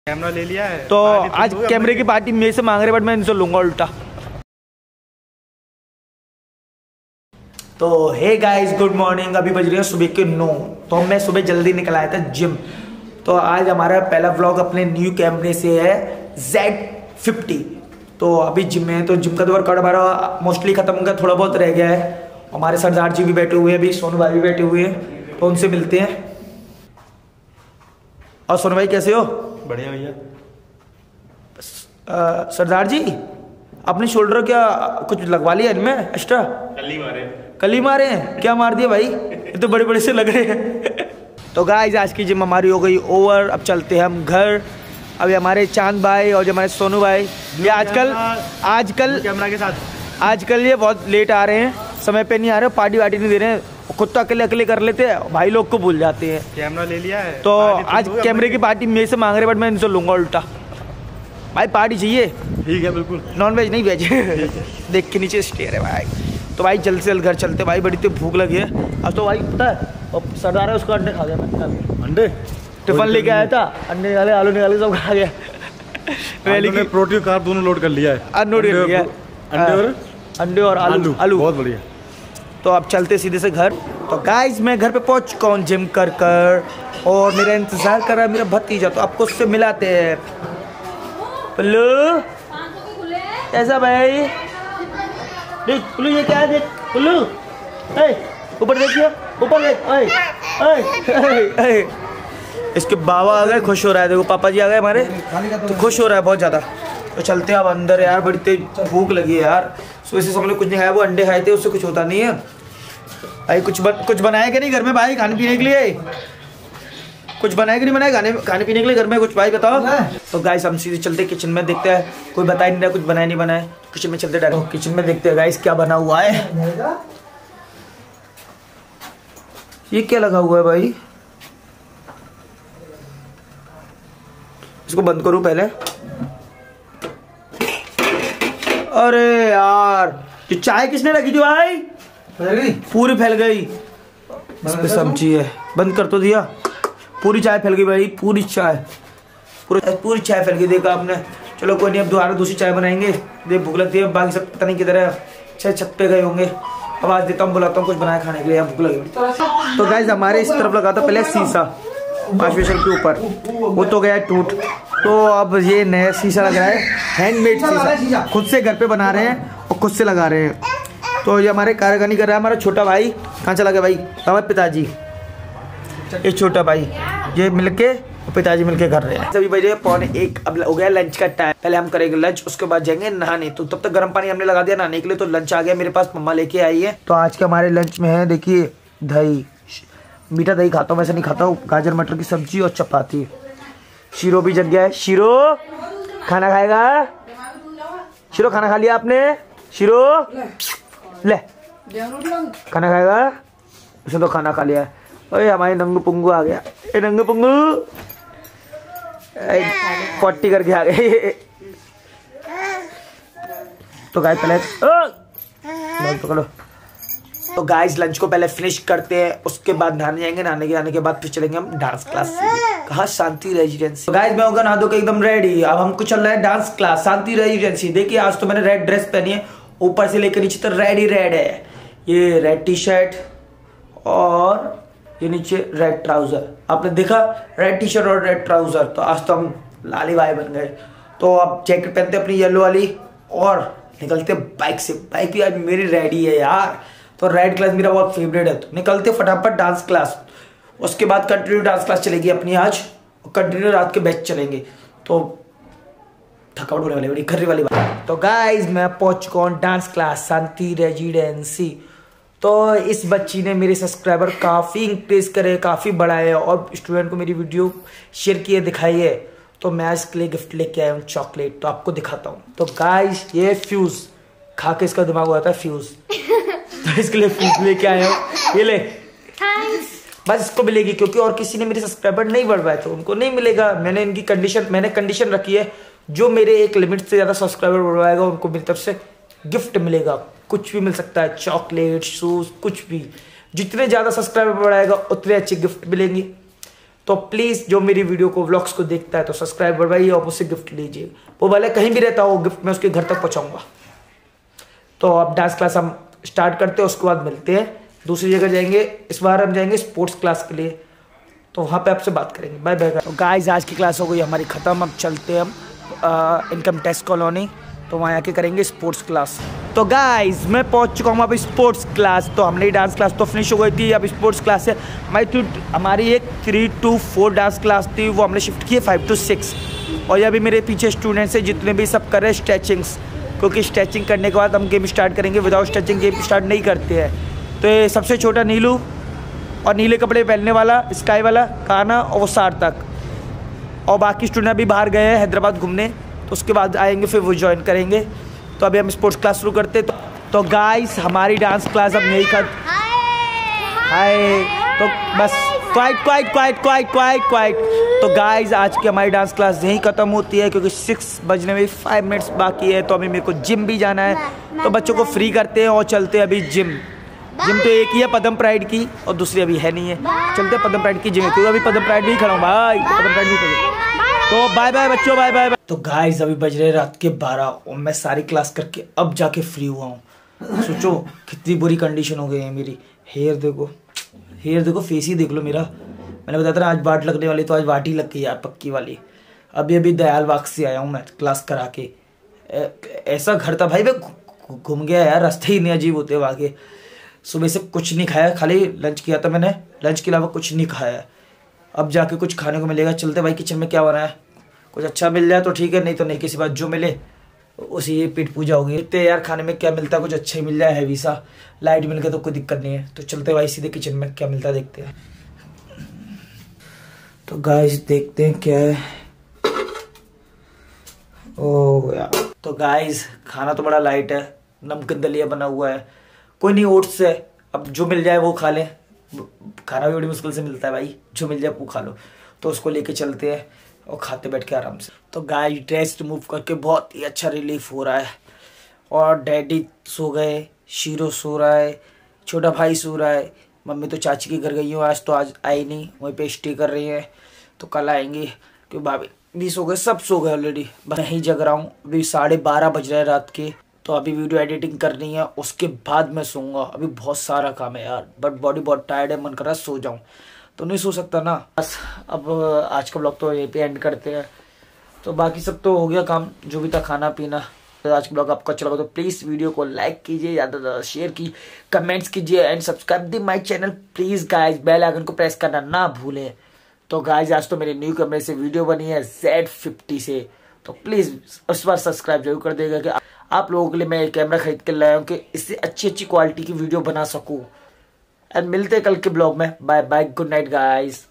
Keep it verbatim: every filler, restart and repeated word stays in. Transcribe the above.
Camera ले लिया है तो आज कैमरे की पार्टी मेरे से मांग रहे, बट मैं इनसे लूंगा उल्टा। तो हे गाइस, गुड मॉर्निंग। अभी बज रही है सुबह के नौ। तो मैं सुबह जल्दी निकल आया था जिम। तो आज हमारा पहला व्लॉग अपने न्यू कैमरे से है ज़ेड फिफ्टी। तो अभी जिम में, तो जिम का तो वर्कआउट हमारा मोस्टली खत्म हो गया, थोड़ा बहुत रह गया है। हमारे सरदार जी भी बैठे हुए हैं, अभी सोनू भाई भी बैठे हुए हैं, तो उनसे मिलते हैं। और सोनू भाई कैसे हो? बढ़िया भैया। सरदार जी, अपने शोल्डर क्या कुछ लगवा लिया इनमें एक्स्ट्रा? कल ही मारे कल ही मारे हैं? क्या मार दिया भाई, ये तो बड़े बड़े से लग रहे हैं। तो गाइस, आज की जिम हमारी हो गई ओवर। अब चलते हैं हम घर। अभी हमारे चांद भाई और जो हमारे सोनू भाई, ये आजकल आजकल कैमरा के साथ आजकल ये बहुत लेट आ रहे हैं, समय पे नहीं आ रहे, पार्टी वार्टी नहीं दे रहे हैं, खुद तो अकेले अकेले कर लेते हैं, भाई लोग को भूल जाते हैं। कैमरा ले लिया है तो आज कैमरे की पार्टी मेरे से मांग रहे, बट मैं इनसे लूंगा उल्टा। भाई पार्टी चाहिए? ठीक है, बिल्कुल। नॉन वेज नहीं, वेज। देख के नीचे स्टेयर है भाई। तो भाई जल्द से जल्द घर चलते भाई, बड़ी तो भूख लगी है। अब तो भाई पता है, और सरदार है उसको अंडे खा गया मैं। अंडे टिफिन लेके आया था, अंडे निकाले, आलू निकाले, सब खा गया। मैंने प्रोटीन कार्ब दोनों लोड कर लिया है। अनलोड कर लिया, अंडे और अंडे और आलू आलू बहुत बढ़िया। तो अब चलते सीधे से घर। तो गाइस, मैं घर पे पहुंच चुका हूँ जिम कर कर, और मेरा इंतजार कर रहा है मेरा भतीजा। तो आपको उससे मिलाते हैं। पल्लू कैसा भाई? देख पल्लू, ये क्या है? देख पल्लू, ऊपर देखिए, ऊपर देख। इसके बाबा आ गए, खुश हो रहा है। देखो पापा जी आ गए हमारे, तो खुश हो रहा है बहुत ज़्यादा। तो चलते हैं अब अंदर यार, बड़ी तेज भूख लगी है यार। सुबह से सब लोग कुछ नहीं खाया, वो अंडे खाए थे, उससे कुछ होता नहीं है भाई। कुछ बन, कुछ बनाया क्या नहीं घर में भाई खाने पीने के लिए? कुछ बनाया कि नहीं बनाया खाने खाने पीने के लिए घर में कुछ भाई बताओ। तो गाइस, हम सीधे चलते किचन में, देखते हैं। कोई बता ही नहीं रहा कुछ बनाया नहीं बनाया। किचन में चलते डायरेक्ट किचन में देखते हैं गाइस क्या बना हुआ है। ये क्या लगा हुआ है भाई? इसको बंद करूं पहले। अरे यार, ये चाय किसने रखी थी भाई? पूरी फैल गई। इस पे सब्जी है, बंद कर तो दिया। पूरी चाय फैल गई भाई, पूरी चाय पूरी पूरी चाय फैल गई, देखा आपने। चलो कोई नहीं, अब दोबारा दूसरी चाय बनाएंगे। देख भूख लगती है, बाकी सब पता नहीं किधर है, छत छत पे गए होंगे। आवाज देता हूँ, बुलाता हूँ कुछ बनाया खाने के लिए, भूख लगी। तो गाइस, हमारे इस तरफ लगा था पहले शीशा पाँच स्टेशन के ऊपर, वो तो गया टूट। तो अब ये नया शीशा लग रहा है, हैंडमेड शीशा, खुद से घर पे बना रहे हैं और खुद से लगा रहे हैं। तो ये हमारे कार्यकारिणी कर रहा है हमारा छोटा भाई। कहाँ चला गया भाई? हमारे पिताजी, ये छोटा भाई, ये मिलके पिताजी मिलके कर रहे हैं। सभी बजे पौने एक, अब हो गया लंच का टाइम। पहले हम करेंगे लंच, उसके बाद जाएंगे नहाने। तो तब तक गर्म पानी हमने लगा दिया नहाने के लिए। तो लंच आ गया मेरे पास, मम्मा लेके आई है। तो आज के हमारे लंच में है, देखिए, दही, मीठा दही खाता हूँ, वैसे नहीं खाता हूँ, गाजर मटर की सब्जी और चपाती। शीरो भी जग गया है। शीरो खाना खाएगा? शीरो खाना खा लिया आपने? शीरो ले खाना खाएगा? उसने तो खाना खा लिया है। ओए हमारे नंगू पुंगू आ गया। ए नंगू पुंगू पट्टी करके आ गए। तो गाइस पहले पकड़ो। तो गाइस, लंच को पहले फिनिश करते हैं, उसके बाद नहाने जाएंगे। नहाने के आने के बाद फिर चलेंगे हम डांस क्लास से। कहा? शांति रेजिडेंसी। तो गाइस, मैं होगा नहा धो के एकदम रेडी। अब हमको चल रहा है डांस क्लास, शांति रेजिडेंसी। देखिए, आज तो मैंने रेड ड्रेस पहनी है, ऊपर से लेकर नीचे तक रेड ही रेड है। ये रेड टी शर्ट और ये नीचे रेड ट्राउजर। आपने देखा, रेड टी शर्ट और रेड ट्राउजर। तो आज तो हम लाली भाई बन गए। तो अब जैकेट पहनते अपनी येलो वाली और निकलते बाइक से। बाइक भी आज मेरी रेडी है यार। तो रेड क्लास मेरा बहुत फेवरेट है। तो निकलते फटाफट डांस क्लास, उसके बाद कंटिन्यू डांस क्लास चलेगी अपनी आज, और कंटिन्यू रात के बैच चलेंगे। तो थकावट होने वाली बड़ी खर्री वाली बात। तो गाइज, मैं पहुंच चुका हूँ डांस क्लास शांति रेजिडेंसी। तो इस बच्ची ने मेरे सब्सक्राइबर काफ़ी इंक्रीज करे, काफ़ी बढ़ाए, और स्टूडेंट को मेरी वीडियो शेयर किए, दिखाई है। तो मैं इसके लिए गिफ्ट लेके आया हूँ चॉकलेट, तो आपको दिखाता हूँ। तो गाइज, ये फ्यूज खा के इसका दिमाग हुआ था फ्यूज, तो इसके लिए फ्यूज लेके आया हूँ। ये ले, बस इसको मिलेगी, क्योंकि और किसी ने मेरे सब्सक्राइबर नहीं बढ़वाए तो उनको नहीं मिलेगा। मैंने इनकी कंडीशन मैंने कंडीशन रखी है, जो मेरे एक लिमिट से ज़्यादा सब्सक्राइबर बढ़वाएगा उनको मेरी तरफ से गिफ्ट मिलेगा। कुछ भी मिल सकता है, चॉकलेट, शूज, कुछ भी। जितने ज़्यादा सब्सक्राइबर बढ़ाएगा उतने अच्छे गिफ्ट मिलेंगे। तो प्लीज जो मेरी वीडियो को व्लॉग्स को देखता है तो सब्सक्राइब बढ़वाइए और मुझसे गिफ्ट लीजिए। वो भले कहीं भी रहता हो गिफ्ट मैं उसके घर तक पहुंचाऊंगा। तो अब डांस क्लास हम स्टार्ट करते हैं, उसके बाद मिलते हैं दूसरी जगह जाएंगे। इस बार हम जाएंगे स्पोर्ट्स क्लास के लिए, तो वहाँ पे आपसे बात करेंगे। Bye bye. तो गाइस आज की क्लास हो गई हमारी ख़त्म। अब चलते हैं हम इनकम टैक्स कॉलोनी, तो वहाँ आके करेंगे स्पोर्ट्स क्लास। तो गाइस मैं पहुँच चुका हूँ अब स्पोर्ट्स क्लास। तो हमने डांस क्लास तो फिनिश हो गई थी, अब स्पोर्ट्स क्लास है हमारी। हमारी एक three two four dance class थी, वो हमने शिफ्ट की है फाइव टू सिक्स। और ये अभी मेरे पीछे स्टूडेंट्स हैं जितने भी सब कर रहे हैं स्ट्रेचिंग्स, क्योंकि स्ट्रेचिंग करने के बाद हम गेम स्टार्ट करेंगे। विदाउट स्ट्रेचिंग गेम स्टार्ट नहीं करते हैं। तो ये सबसे छोटा नीलू और नीले कपड़े पहनने वाला स्काई वाला काना और वो सार्थक, और बाकी स्टूडेंट अभी बाहर गए हैं हैदराबाद घूमने, तो उसके बाद आएंगे फिर वो ज्वाइन करेंगे। तो अभी हम स्पोर्ट्स क्लास शुरू करते हैं। तो, तो गाइस हमारी डांस क्लास अब यही खत्म। हाय तो बस quite quite quite quite quite quite. तो गाइस आज की हमारी डांस क्लास यहीं ख़त्म होती है, क्योंकि सिक्स बजने में फाइव मिनट्स बाकी है। तो अभी मेरे को जिम भी जाना है, तो बच्चों को फ्री करते हैं और चलते हैं अभी जिम। जिम तो एक ही है पदम प्राइड की, और दूसरी अभी है नहीं है। चलते हैं पदम प्राइड की जिम, क्योंकि अभी पदम प्राइड नहीं खड़ा हूँ भाई, पदम प्राइड नहीं खड़ा। तो बाय बाय बच्चों, बाय बाय। तो गाइस अभी बज रहे रात के बारह और मैं सारी क्लास करके अब जाके फ्री हुआ हूँ। सोचो कितनी बुरी कंडीशन हो गई है मेरी। हेयर देखो, हेयर देखो, फेस ही देख लो मेरा। मैंने बताया था ना आज वाट लगने वाली, तो आज वाट ही लग गई यार पक्की वाली। अभी अभी दयाल बाग से आया हूँ मैं क्लास करा के। ऐसा घर था भाई, मैं घूम गया यार, रास्ते ही नहीं अजीब होते वहाँ के। सुबह से कुछ नहीं खाया, खाली लंच किया था मैंने, लंच के अलावा कुछ नहीं खाया। अब जाके कुछ खाने को मिलेगा। चलते भाई किचन में क्या बना है, कुछ अच्छा मिल जाए तो ठीक है, नहीं तो नहीं, किसी बात जो मिले उसी ये पेट पूजा होगी। देखते यार खाने में क्या मिलता है, कुछ अच्छा ही मिल जाए हैवी सा। लाइट मिल गया तो कोई दिक्कत नहीं है। तो चलते भाई सीधे किचन में क्या मिलता है देखते हैं। तो गाइस देखते हैं क्या है। ओह यार, तो गाइस खाना तो बड़ा लाइट है, नमकीन दलिया बना हुआ है। कोई नहीं, ओट्स है, अब जो मिल जाए वो खा लें। खाना भी बड़ी मुश्किल से मिलता है भाई, जो मिल जाए वो खा लो। तो उसको लेके चलते हैं और खाते बैठ के आराम से। तो गाइस ड्रेस रिमूव करके बहुत ही अच्छा रिलीफ हो रहा है। और डैडी सो गए, शीरो सो रहा है, छोटा भाई सो रहा है, मम्मी तो चाची के घर गई हूँ आज, तो आज आई नहीं, वहीं पे स्टे कर रही है, तो कल आएंगी। क्योंकि भाभी भी सो गए, सब सो गए ऑलरेडी, बस यहीं जग रहा हूँ। अभी साढ़े बारह बज रहे हैं रात के। तो अभी वीडियो एडिटिंग करनी है, उसके बाद मैं सोऊंगा। अभी बहुत सारा काम है यार, बट बॉडी बहुत टायर्ड है, मन कर रहा है सो जाऊं, तो नहीं सो सकता ना। बस अब आज का ब्लॉग तो यहीं पे एंड करते हैं। तो बाकी सब तो हो गया काम, जो भी था खाना पीना। तो आज का ब्लॉग आपको अच्छा लगा तो प्लीज़ वीडियो को लाइक कीजिए, ज़्यादा से ज़्यादा शेयर की, कमेंट्स कीजिए and subscribe the my channel please guys. Bell icon को प्रेस करना ना भूलें। तो गाइज आज तो मेरे न्यू कैमरे से वीडियो बनी है ज़ेड फिफ्टी से, तो प्लीज़ उस बार सब्सक्राइब जरूर कर देगा कि आप लोगों के लिए मैं कैमरा खरीद कर लाया हूँ कि इससे अच्छी अच्छी क्वालिटी की वीडियो बना सकूँ। एंड मिलते हैं कल के ब्लॉग में। Bye bye, good night guys.